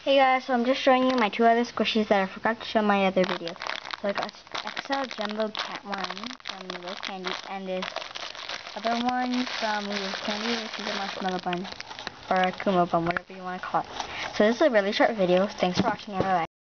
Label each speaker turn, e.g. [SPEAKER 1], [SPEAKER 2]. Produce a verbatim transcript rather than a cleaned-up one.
[SPEAKER 1] Hey guys, so I'm just showing you my two other squishies that I forgot to show in my other video. So I got X L Jumbo Cat one from moolovescandyz and this other one from moolovescandyz, which is a marshmallow bun or a kumo bun, whatever you want to call it. So this is a really short video. Thanks for watching, and bye bye.